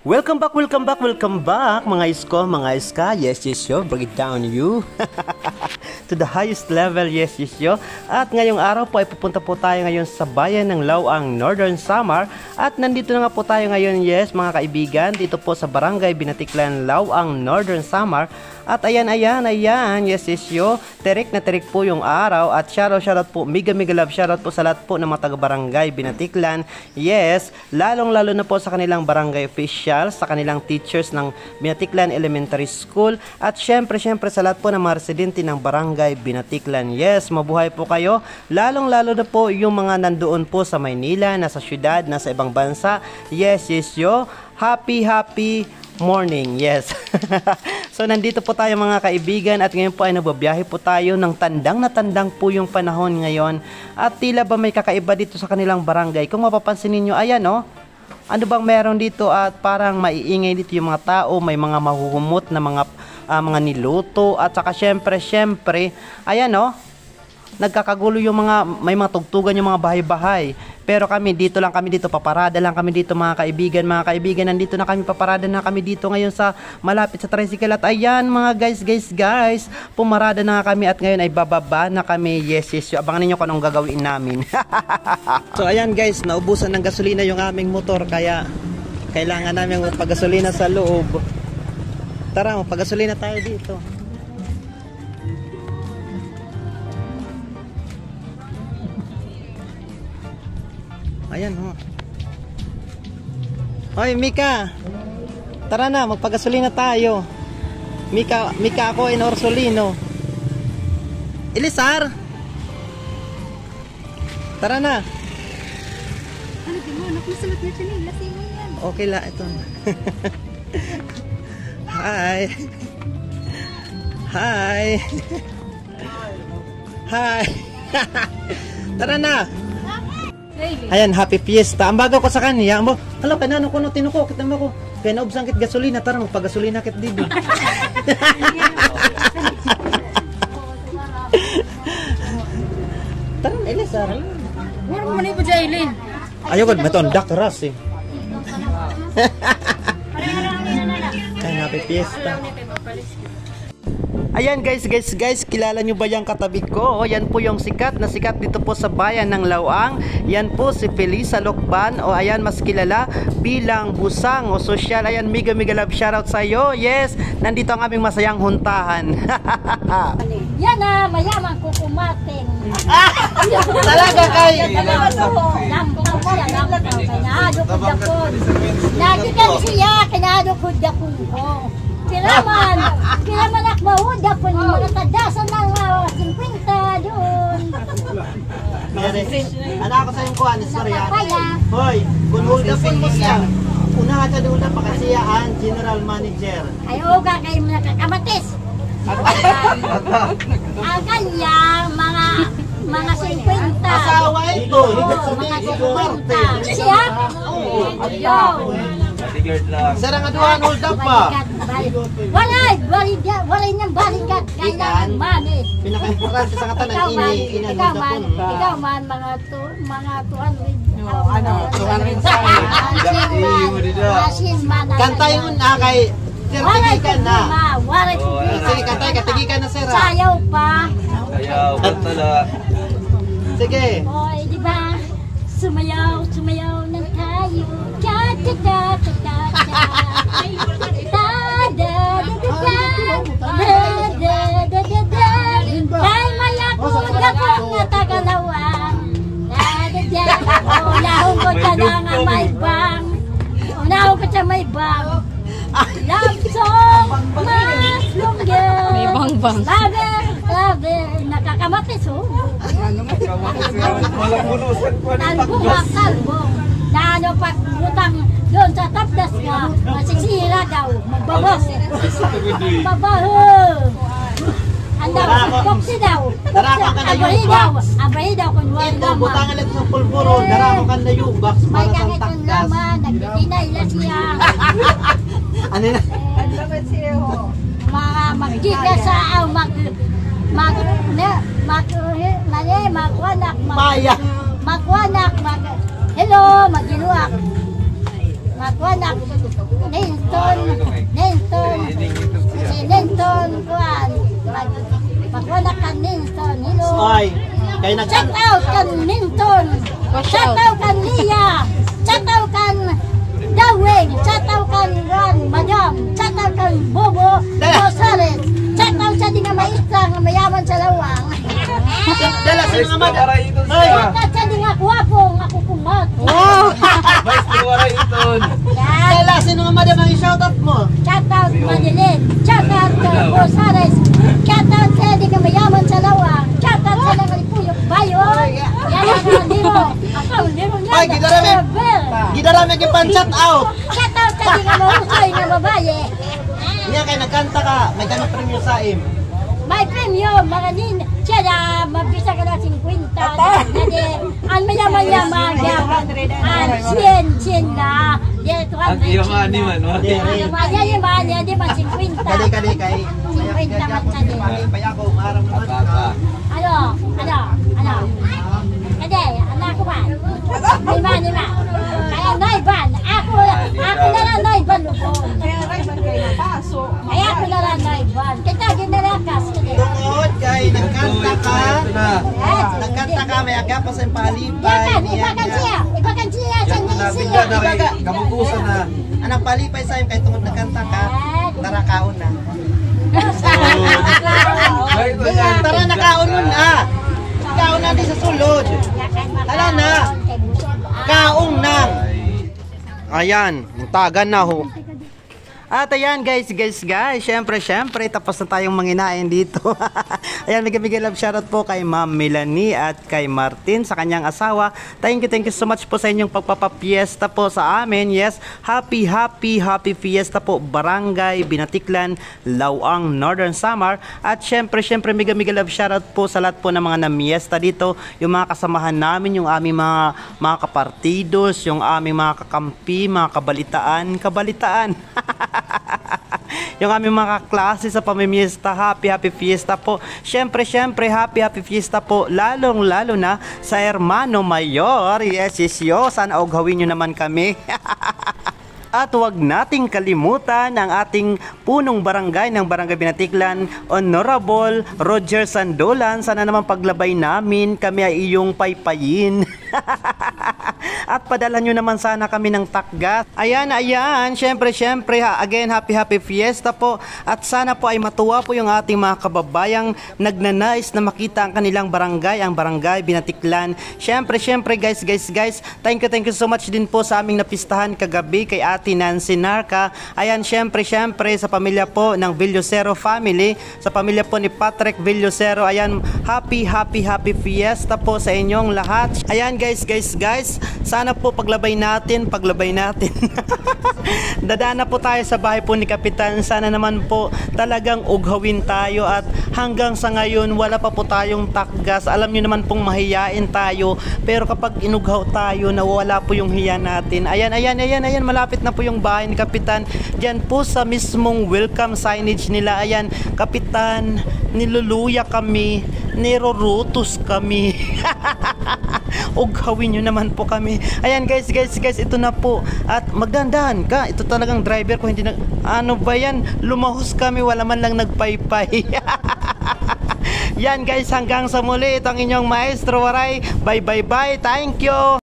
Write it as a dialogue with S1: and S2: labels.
S1: Welcome back, welcome back, welcome back mga isko, mga iska. Yes, yes, yo, bring it down you to the highest level. Yes, yes, yo. At ngayong araw po ay pupunta po tayo ngayon sa bayan ng Lawang, Northern Samar. At nandito na nga po tayo ngayon, yes, mga kaibigan, dito po sa Barangay Binatiklan, Lawang, Northern Samar. At ayan, yes, yes, yo. Terik na terik po yung araw. At shoutout po, mega love shoutout po sa lahat po ng mga taga-barangay Binatiklan. Yes, lalong-lalo na po sa kanilang barangay official, sa kanilang teachers ng Binatiklan Elementary School. At syempre sa lahat po ng mga residente ng barangay Binatiklan. Yes, mabuhay po kayo. Lalong-lalo na po yung mga nandoon po sa Maynila, nasa syudad, nasa ibang bansa. Yes, yes, yo. Happy morning, yes. So nandito po tayo mga kaibigan at ngayon po ay nagbabiyahe po tayo ng tandang na tandang po yung panahon ngayon. At tila ba may kakaiba dito sa kanilang barangay. Kung mapapansin ninyo, ayan oh, ano bang meron dito at parang maiingay dito yung mga tao, may mga mahuhumot na mga niluto at saka syempre, ayan oh, nagkakagulo yung may mga tugtugan yung mga bahay-bahay. Pero kami dito, paparada lang kami dito mga kaibigan, nandito na kami, paparada na kami dito ngayon sa malapit sa tricycle. At ayan mga guys, pumarada na kami at ngayon ay bababa na kami. Yes, abangan niyo kung anong gagawin namin. So ayan guys, naubusan ng gasolina yung aming motor, kaya kailangan namin magpagasolina sa loob. Tara, magpagasolina tayo dito. Ayan ho. Hoy Mika, tara na, magpagasolina tayo. Mika ako in Orsolino. Elisar, tara na.
S2: Ano mo, nakusulat na siya nila.
S1: Okay la, ito. Hi. Tara na. Ayan, happy fiesta. Ang bago ko sa kanya, hala, kanano ko no tinuko, kita mo ko. Kaya naubsang kit gasolina, tara magpagasolina kit dito. Tara, Elisar.
S2: Wala mo na ipo, Jailin.
S1: Ayoko, matondak ras eh. Ayan, happy fiesta. Ayan guys, kilala nyo ba yung katabi ko? O, yan po yung sikat dito po sa bayan ng Lawang. Yan po si Felisa Lokban, o ayan mas kilala bilang Busang o Sosyal. Ayan, mega love shoutout sa iyo. Yes, nandito ang aming masayang huntahan.
S2: Yan na, mayaman ko kumatin.
S1: Talaga kay
S2: Nagikan siya, kinadukod ako. Kailaman akmahod ako ng mga tadasan ng 50 doon.
S1: Ano ako sa yung kuhan, istorya? Hoy, kung hold upon mo siya, unahan ka doon na pakasiyaan, General Manager.
S2: Ayaw ka kayo nakakamatis. Ang kanyang mga 50.
S1: Asawa ito,
S2: mga 50. Siya? Ayaw.
S1: Sarang aduhan, hold up pa.
S2: Wala niyang balikat. Kailangan manis.
S1: Pinaka-importante sa katanan,
S2: ikaw man, mga 200.
S1: Ano? 200 Kanta yun kay Sir, tigikan na. Sige, kantay, katigikan na sir.
S2: Sayaw pa.
S3: Ayaw, tala.
S1: Sige.
S2: Oy, di ba? Sumayaw ng tayo. Dahil mayakot akong natagalawan. Unahon ko siya nga may bang. Love song, mas longer. May bang. Lover, nakakamatis oh. Talbong. Na pagbutang doon sa tapdas nga, masisira daw, magbabos. Babaho. Anda, boksi daw. Abrahi daw kung wala
S1: Ito,
S2: naman.
S1: butangan ito sa pulburo, daramo kan na yubak
S2: May
S1: para sa
S2: kakit ng
S1: takdas.
S2: laman, nagtitinay lang siya.
S1: Ano na?
S2: Mga magkita sa
S1: Maya.
S2: magwanak, hello, magiluak. Magwanak, Nenton, si Nenton, kuan. Magwanak ka Nenton, hello.
S1: Ay, kay
S2: Shout
S1: nagkanta.
S2: out kan Nenton, shout out kan Lia, shout out kan Daweng, shout out kan Ran Madam, shout out kan Bobo Rosales, shout out sa di nga maestra nga mayaman sa lawang.
S1: Dala
S3: Maestro
S1: sino nga
S3: waray iton
S1: Ay.
S3: siya.
S2: Shout out sa di nga guwapo nga kukumat.
S3: Maestro waray iton.
S2: Yan.
S1: Dala sino nga madam ang i-shoutout mo?
S2: Shout out Madeline, shout out Rosales, shout out sa di nga mayaman sa lawang, shout out sa mga puyok bayo. Yan ang limo. Ako limo niya.
S1: Ay, gidarami. Gidarami kay pan-shout out.
S2: Shout out sa di nga mahusay nga babae.
S1: Niya kay nagkanta ka, may ganung premyo sa im.
S2: May premyo, mga nin, siya na mabisa ka na 50. Jadi, ang mayaman-yaman, ang 100 na.
S3: Ang iyaman ni man.
S2: Mayaman, di man 50.
S1: Kali kay.
S2: 50 man sa di.
S1: Pay ako maram naman.
S3: Papa.
S2: Ano? Kade, anak ko ba? Lima. Kaya Noiban, ako na lang Noiban lupon. Kaya ako na lang Noiban. Kita ginalakas ko din.
S1: Tungod kay nagkanta ka.
S3: Ito na.
S1: Nagkanta ka may aga pa sa palipay.
S2: Ibakan siya sa
S3: Yan na
S2: nisi.
S3: bigla na kay kamukusan na.
S1: Anang palipay sa im kay tungod nagkanta ka. Tara kaon na. Tara na kaon nun na. Kaon na di sa sulod. Tara na. Kaong na. Ayan, tagan na ho. At ayan guys, syempre, tapos na tayong manginain dito. Ayan, bigay love shoutout po kay Ma'am Melanie at kay Martin sa kanyang asawa. Thank you so much po sa inyong pagpapapiesta po sa amin. Yes, happy fiesta po, Barangay Binatiklan, Lawang, Northern Samar. At syempre, bigay love shoutout po sa lahat po ng mga namiesta dito. Yung mga kasamahan namin, yung aming mga kapartidos, yung aming mga kakampi, mga kabalitaan. Yung aming mga klase sa pamimiesta, happy fiesta po. Syempre, happy fiesta po, lalong-lalo na sa Hermano Mayor. Yes, yo, sana gawin nyo naman kami. At huwag nating kalimutan ang ating punong barangay ng Barangay Binatiklan, Honorable Roger Sandolan. Sana naman paglabay namin, kami ay iyong paypayin. At padala nyo naman sana kami ng takgas. Ayan, syempre, again, happy fiesta po. At sana po ay matuwa po yung ating mga kababayang nagnanais na makita ang kanilang barangay, ang Barangay Binatiklan. Syempre, guys, thank you so much din po sa aming napistahan kagabi kay Ate Nancy Narca. Ayan, syempre, sa pamilya po ng Villosero family, sa pamilya po ni Patrick Villosero. Ayan, happy fiesta po sa inyong lahat. Ayan, guys, sana po paglabay natin. Dadaan na po tayo sa bahay po ni Kapitan. Sana naman po talagang ughawin tayo at hanggang sa ngayon wala pa po tayong takgas. Alam nyo naman pong mahiyain tayo, pero kapag inughaw tayo nawawala po yung hiya natin. Ayan, malapit na po yung bahay ni Kapitan. Diyan po sa mismong welcome signage nila. Ayan, Kapitan, niluluya kami, nirorutos kami. Ughawin nyo naman po kami. Ayan guys, ito na po. At magdandahan ka. Ito talagang driver ko, hindi na, ano ba yan? Lumahos kami, wala man lang nagpaypay. Yan guys, hanggang sa muli. Ito ang inyong Maestro Waray. Bye. Thank you.